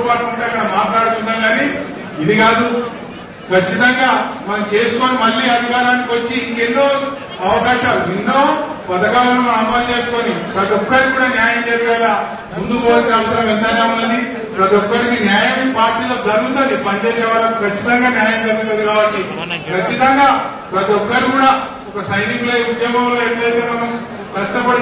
లోటుపాటు ఉంటే అక్కడ మాట్లాడుకుందాం కానీ ఇది కాదు. ఖచ్చితంగా మనం చేసుకొని మళ్లీ అధికారానికి వచ్చి ఇంకెన్నో అవకాశాలు, ఎన్నో పథకాలను మనం అమలు చేసుకొని ప్రతి ఒక్కరికి కూడా న్యాయం జరిగేలా ముందుకు పోవాల్సిన అవసరం ఎంతైనా ఉన్నది. ప్రతి ఒక్కరికి న్యాయం పార్టీలో జరుగుతుంది, పనిచేసే వాళ్ళకి ఖచ్చితంగా న్యాయం జరుగుతుంది. కాబట్టి ఖచ్చితంగా ప్రతి ఒక్కరు కూడా ఒక సైనికుల ఉద్యమంలో ఎట్లయితే మనం కష్టపడి